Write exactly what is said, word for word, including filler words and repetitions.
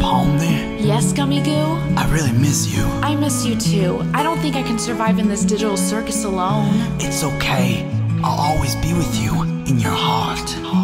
home there? Yes, Gummy Goo? I really miss you. I miss you too. I don't think I can survive in this digital circus alone. It's okay. I'll always be with you in your heart.